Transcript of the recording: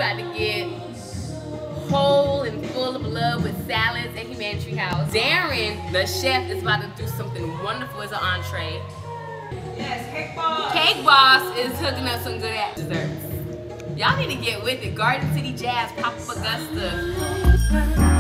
about to get whole and full of love with salads at Humanity House. Darren, the chef, is about to do something wonderful as an entree. Yes, Cake Boss. Cake Boss is hooking up some good ass desserts. Y'all need to get with it. Garden City Jazz, pop up Augusta.